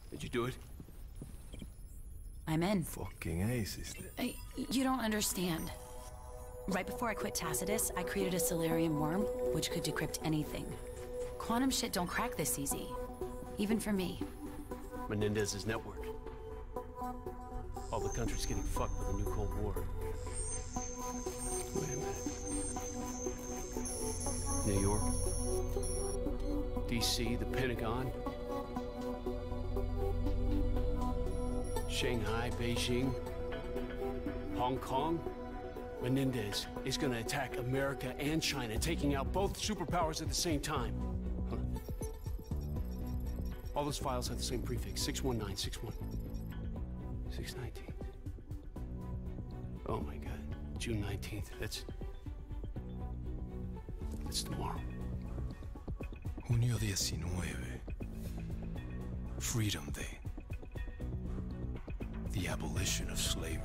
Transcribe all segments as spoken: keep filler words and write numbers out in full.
Did you do it? I'm in. Fucking ace, sister. I, you don't understand. Right before I quit Tacitus, I created a Solarium worm, which could decrypt anything. Quantum shit don't crack this easy. Even for me. Menendez's network. All the country's getting fucked with a new Cold War. Wait a minute. New York? D C, the Pentagon? Shanghai, Beijing? Hong Kong? Menendez is gonna attack America and China, taking out both superpowers at the same time. Huh. All those files have the same prefix, six one nine, six one. six nineteen. Oh my God, June nineteenth, that's... That's tomorrow. Junio diecinueve. Freedom Day. The abolition of slavery.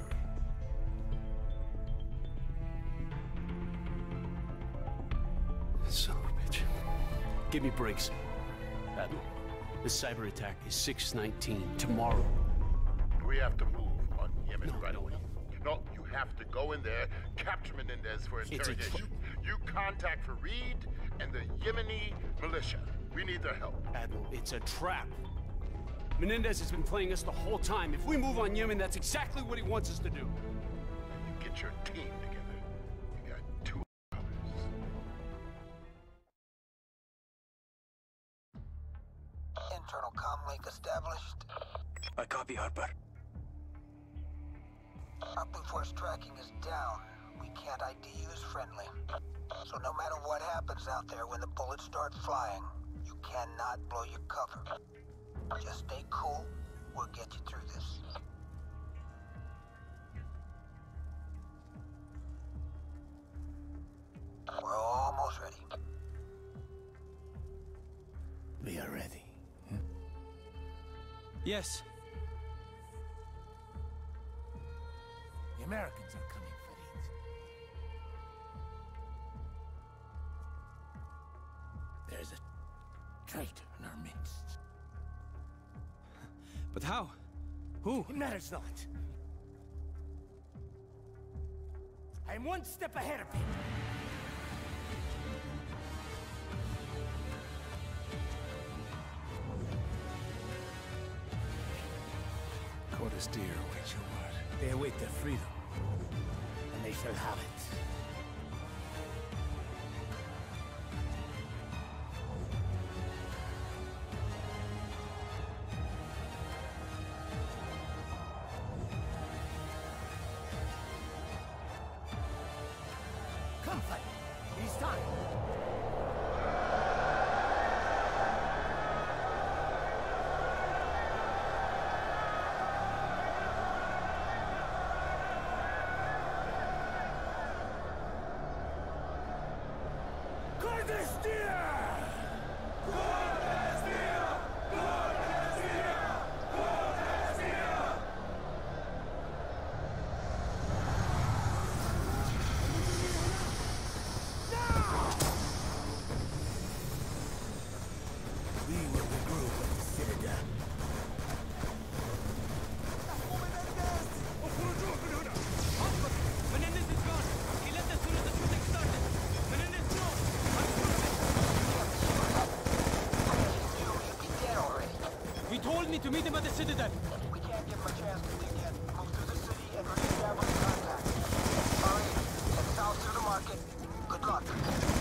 Son of a bitch. Give me breaks. Admiral, the cyber attack is six nineteen, tomorrow. We have to move on Yemen No, right no, away. no. No, you have to go in there, capture Menendez for It's a interrogation. You contact Fareed and the Yemeni militia. We need their help. Admiral, it's a trap. Menendez has been playing us the whole time. If we move on Yemen, that's exactly what he wants us to do. You get your team together. You got two hours. Internal comm link established. I copy, Harper. Our Blue Force tracking is down. We can't I D you as friendly. So no matter what happens out there when the bullets start flying, you cannot blow your cover. Just stay cool. We'll get you through this. We're almost ready. We are ready. Hmm? Yes. The Americans are coming, Fareed. There's a traitor in our midst. But how? Who? It matters not. I am one step ahead of him. Cordesteer awaits your word. They await their freedom, and they shall have it. Come, fight. It is time. To meet him at the Citadel. We can't give him a chance to dig in. Move through the city and reestablish contact. Hurry, head south through the market. Good luck. The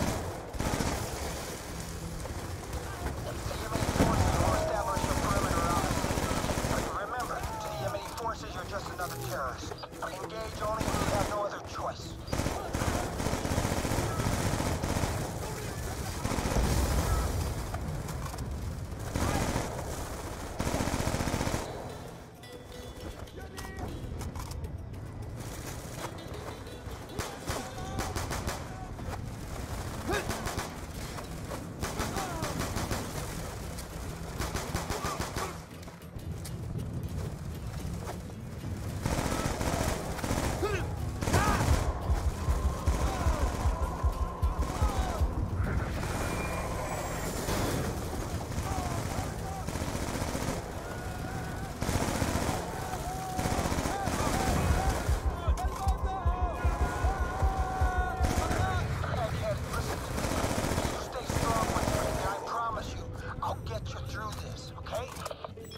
Yemeni forces will establish a perimeter around the city. But remember, to the Yemeni forces, you're just another terrorist. Engage only if you have no other choice.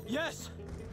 Yes!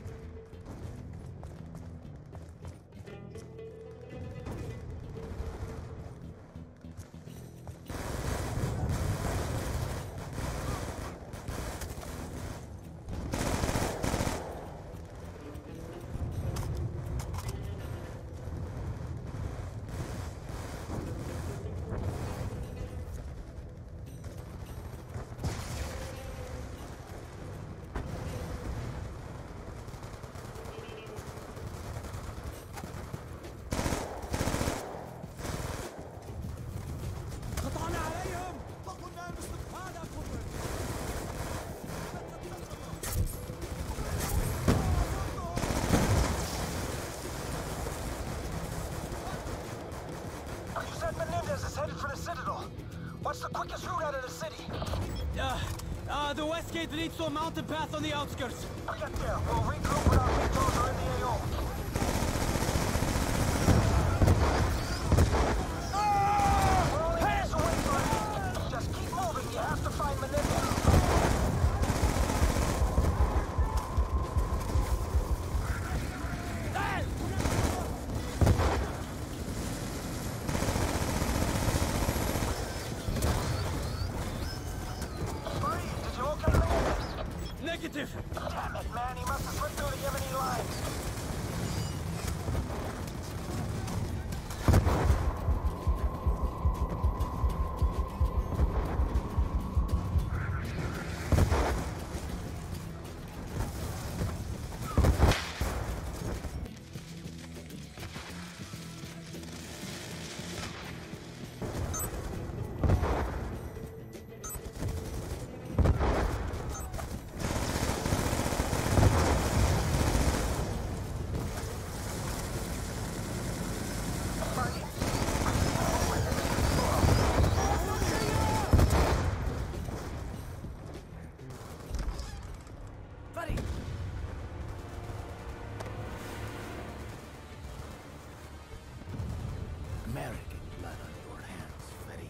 What's the quickest route out of the city? Uh, uh, the west gate leads to a mountain path on the outskirts. Get there. We'll regroup when our vehicles are in the A O. Ah! We're only minutes away from it. Just keep moving. You have to find Menendez. Negative! Damn it, man. He must have slipped through the Yemeni lines. American blood on your hands, Freddy.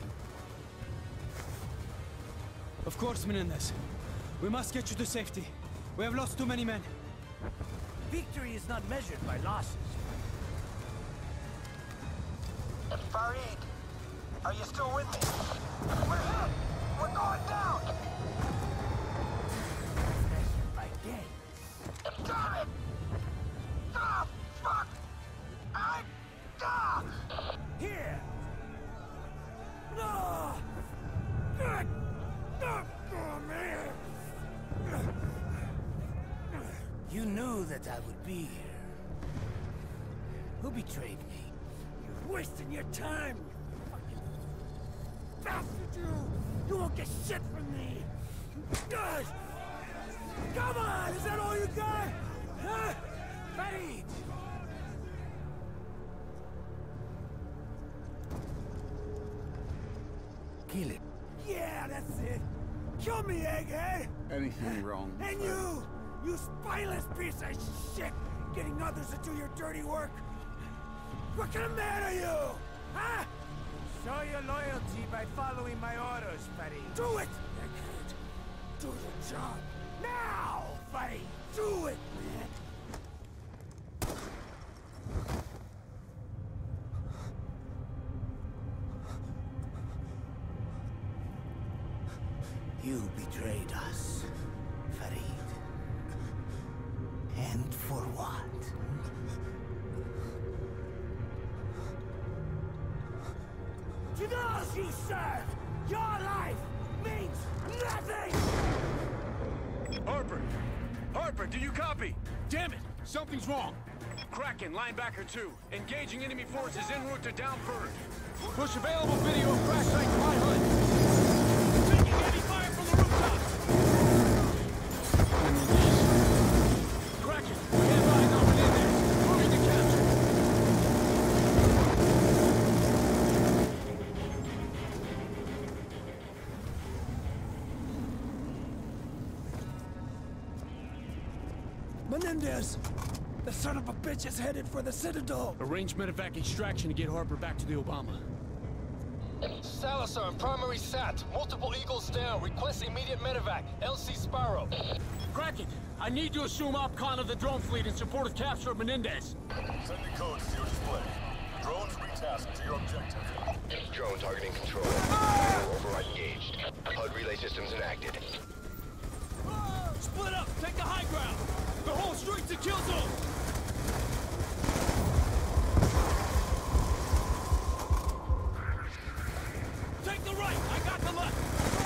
Of course, Menendez. We must get you to safety. We have lost too many men. Victory is not measured by losses. Farid, are you still with me? We're hit! We're going down! Measured by day. Damn it! Ah, fuck! I... Ah! Here! No! God! No! Oh, man! You knew that I would be here. Who betrayed me? You're wasting your time, you fucking bastard, you! You won't get shit from me! God! Come on! Is that all you got? Huh? Farid! Kill it. Yeah, that's it! Kill me, Egghead! Anything wrong? And you! You spineless piece of shit! Getting others to do your dirty work! What kind of man are you? Huh? Show your loyalty by following my orders, Freddy. Do it! Egghead. Do the job. Now, Freddy! Do it, man! You betrayed us, Farid. And for what? To those you serve, your life means nothing! Harper! Harper, do you copy? Damn it! Something's wrong! Kraken, linebacker two. Engaging enemy forces en route to down bird. Push available video of crash site to my hood. Taking heavy fire from the rooftops! Kraken, we have eyes on Menendez. Moving to capture. Menendez! The son of a bitch is headed for the Citadel! Arrange medevac extraction to get Harper back to the Obama. Salazar, primary S A T. Multiple Eagles down. Request immediate medevac. L C Sparrow. Kraken, I need to assume OpCon of the drone fleet in support of capture of Menendez. Sending codes to your display. Drones retasked to your objective. Drone targeting control. Ah! Override engaged. H U D relay systems enacted. Split up! Take the high ground! The whole street's a kill zone! Take the right! I got the left!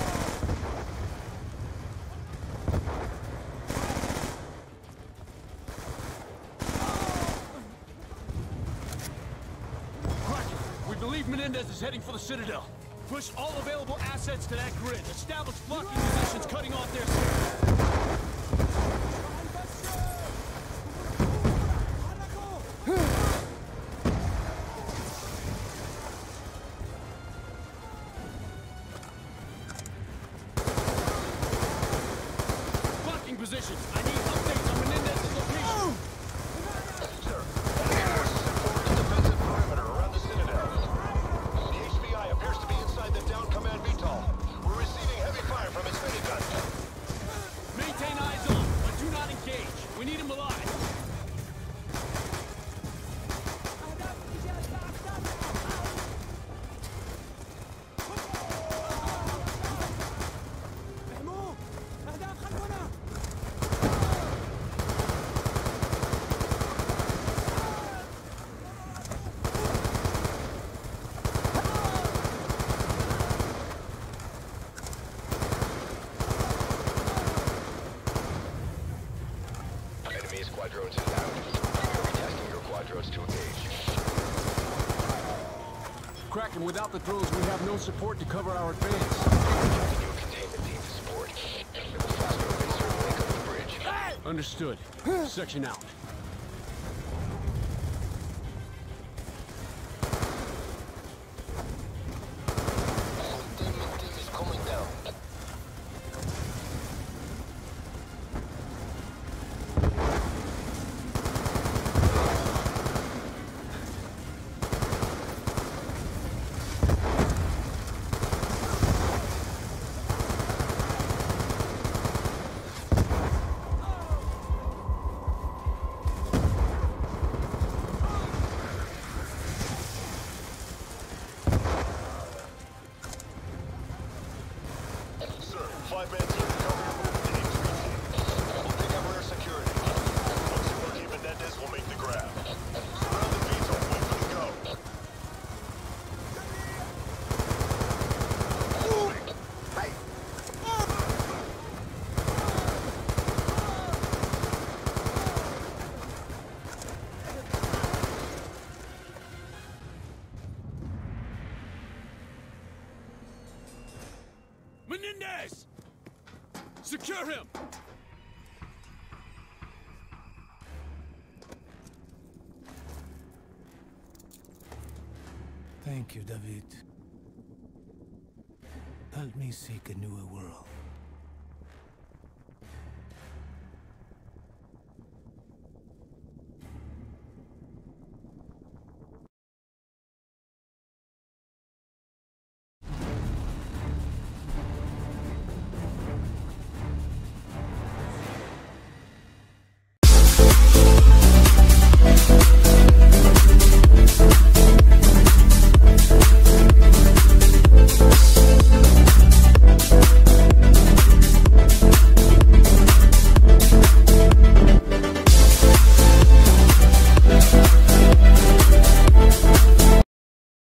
Kraken, we believe Menendez is heading for the Citadel. Push all available assets to that grid. Establish blocking positions cutting off their signal. Blocking positions. I need updates on Menendez's location. Sir, enemy forces have formed a defensive perimeter around the Citadel. The H B I appears to be inside the down command V TOL. We're receiving heavy fire from its minigun. Maintain eyes on, but do not engage. We need him alive. Enemy squadrons inbound. Retasking your quadrons to engage. Kraken, without the drones, we have no support to cover our advance. Projecting your containment team to support. It will fast open certain link of the bridge. Understood. Section out. Containment team is coming down. Sir, five-man team to cover your move to H Q team. We'll pick up rear security. Once you locate Menendez, we'll make the grab. Surround the V TOL, wait for the go. Menendez! Secure him! Thank you, David. Help me seek a newer world.